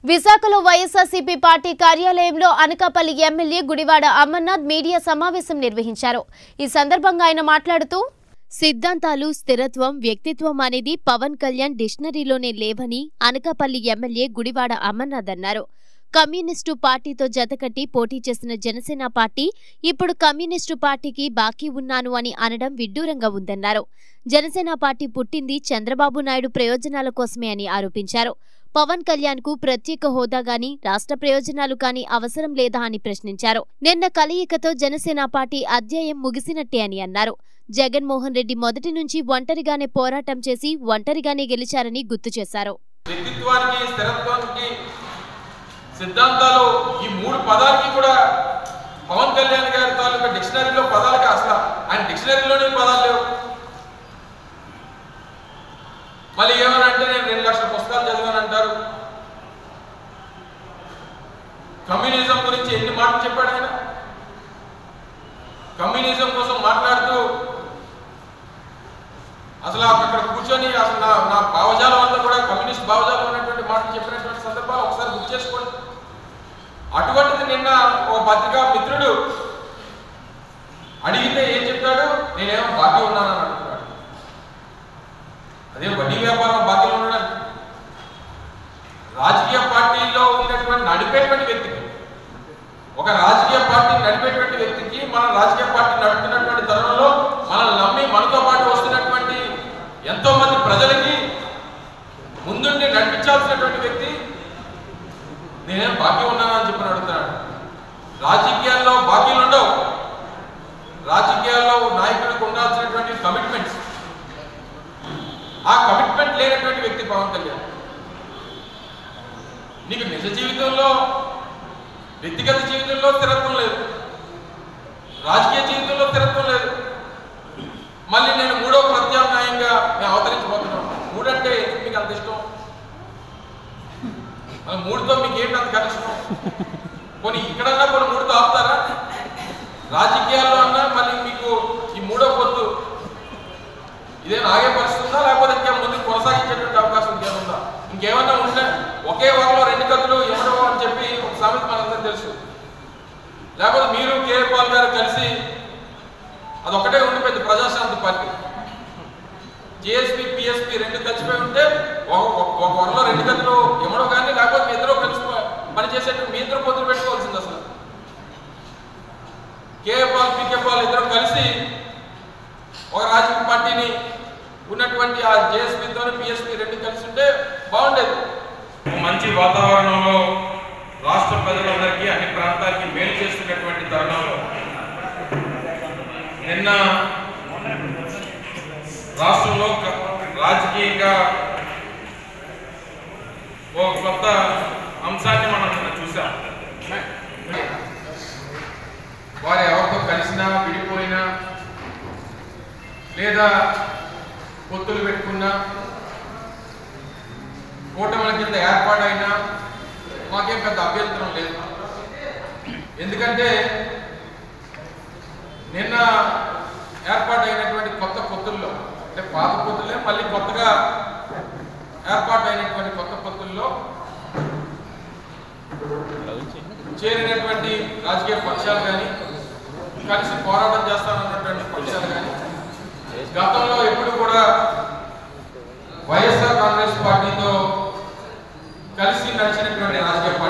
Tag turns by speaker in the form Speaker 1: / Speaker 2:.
Speaker 1: విశాఖలో YSRCP party కార్యాలయంలో Anakapalli MLA Gudivada Amarnath media సమావేశం నిర్వహించారు. ఈ సందర్భంగా ఆయన మాట్లాడుతూ సిద్ధాంతాలు, స్థిరత్వం, వ్యక్తిత్వం అనేది పవన్ కళ్యాణ్ డిక్షనరీలోనే లేవని అనకాపల్లి ఎమ్మెల్యే గుడివాడ అమర్నాథ్ అన్నారు. కమ్యూనిస్టు పార్టీతో జతకట్టి పోటీ చేసిన జనసేన పార్టీ ఇప్పుడు కమ్యూనిస్టు పార్టీకి బాకీ ఉన్నాను అని అనడం విడ్డూరంగా ఉందన్నారు. జనసేన పార్టీ పుట్టింది చంద్రబాబు నాయుడు ప్రయోజనాల కోసమే అని ఆరోపించారు. పవన్ కళ్యాణ్ కు ప్రత్యేక హోదా గాని, రాష్ట్ర ప్రయోజనాలు కాని అవసరం లేదా అని ప్రశ్నించారు. నిన్న కలయికతో జనసేన పార్టీ అధ్యాయం ముగిసినట్టే అని అన్నారు. జగన్మోహన్ రెడ్డి మొదటి నుంచి ఒంటరిగానే పోరాటం చేసి ఒంటరిగానే గెలిచారని గుర్తు చేశారు.
Speaker 2: సిద్ధాంతాలు ఈ మూడు పదాలకి కూడా పవన్ కళ్యాణ్ గారి తాలూకా డిక్షనరీలో పదాలకి అసలు ఆయన డిక్షనరీలోనే పదాలు లేవు. మళ్ళీ ఏమనంటే నేను 2 లక్షల పుస్తకాలు చదివానంటారు. కమ్యూనిజం గురించి ఎన్ని మాటలు చెప్పాడు ఆయన. కమ్యూనిజం కోసం మాట్లాడుతూ అసలు అక్కడ కూర్చొని అసలు నా భావజాలం అంతా కూడా కమ్యూనిస్ట్ భావజాలం ఉన్నటువంటి మాటలు చెప్పినటువంటి సందర్భాలు ఒకసారి గుర్తు చేసుకోండి. అటువంటిది నిన్న ఒక పత్రికా మిత్రుడు అడిగితే ఏం చెప్తాడు, నేనేమో బాకీ ఉన్నానని అడుగుతున్నాడు. అదే వడ్డీ వ్యాపారం బాకీలో ఉన్నాడు. రాజకీయ పార్టీలో ఉన్నటువంటి నడిపేటువంటి వ్యక్తికి, ఒక రాజకీయ పార్టీని నడిపేటువంటి వ్యక్తికి, మన రాజకీయ పార్టీ నడుపుతున్నటువంటి తరుణంలో మనల్ని నమ్మి మనతో పాటు వస్తున్నటువంటి ఎంతో మంది ప్రజలకి ముందుండి నడిపించాల్సినటువంటి వ్యక్తి నేనేం బాకీ ఉన్నానని చెప్పని అడుగుతున్నాడు. రాజకీయాల్లో బాకీలు ఉండవు. రాజకీయాల్లో నాయకులకు ఉండాల్సినటువంటి కమిట్మెంట్స్, ఆ కమిట్మెంట్ లేనటువంటి వ్యక్తి పవన్ కళ్యాణ్. నీకు నిజ జీవితంలో, వ్యక్తిగత జీవితంలో స్థిరత్వం లేదు, రాజకీయ జీవితంలో స్థిరత్వం లేదు. మళ్ళీ నేను మూడో ప్రత్యామ్నాయంగా మేము అవతరించబోతున్నాం. మూడంటే ఎందుకు మీకు అంత ఇష్టం? మూడుతో మీకు ఏంటి అంత కనెక్షన్? కొన్ని ఇక్కడన్నా కొన్ని మూడుతో ఆపుతారా? రాజకీయాల్లో అన్నా మళ్ళీ మీకు ఈ మూడో పొద్దు ఇదేం ఆగే పరిస్థితుందా, లేకపోతే ఇంకేం ముందుకు కొనసాగించేటువంటి అవకాశం ఇంకేముందా? ఇంకేమన్నా ఉంటే ఒకే వరలో 2 కత్తులు ఎవరో అని చెప్పి ఒక సామెత మనందరూ తెలుసు. లేకపోతే మీరు కేఏ పాల్ గారు కలిసి అదొకటే ఉండిపోయింది ప్రజాశాంతి పార్టీ. జేఎస్పీ, పిఎస్పీ 2 కలిసిపోయి ఉంటే ఒక వరలో 2 కత్తులు ఎవడో కానీ, లేకపోతే మీ ఇద్దరు కలిసి పనిచేసేట్టు మీ ఇద్దరు పొద్దులు పెట్టుకోవాల్సింది. అసలు కేఏ పాల్, పీకే పాల్ ఇద్దరు కలిసి ఒక రాజకీయ పార్టీని ఉన్నటువంటి ఆ జేఎస్పీతో పిఎస్పీ 2 కలిసి ఉంటే బాగుండేది. మంచి వాతావరణంలో రాష్ట్ర ప్రజలందరికీ, అన్ని ప్రాంతాలకి మేలు చేస్తున్నటువంటి తరుణంలో నిన్న రాష్ట్రంలో రాజకీయంగా ఒక కొత్త అంశాన్ని మనం చూసాం. వారు ఎవరితో కలిసినా, విడిపోయినా, లేదా పొత్తులు పెట్టుకున్నా, కూటమిల కింద ఏర్పాటైనా మాకేం పెద్ద అభ్యంతరం లేదు. ఎందుకంటే నిన్న ఏర్పాటైనటువంటి కొత్త పొత్తుల్లో, అంటే పాత పొత్తులే మళ్ళీ కొత్తగా ఏర్పాటైనటువంటి కొత్త పొత్తుల్లో చేరినటువంటి రాజకీయ పక్షాలు కానీ, కలిసి పోరాటం చేస్తానన్నటువంటి పక్షాలు కానీ, గతంలో ఎప్పుడు కూడా వైఎస్ఆర్ కాంగ్రెస్ పార్టీతో కలిసి నడిచినటువంటి రాజకీయ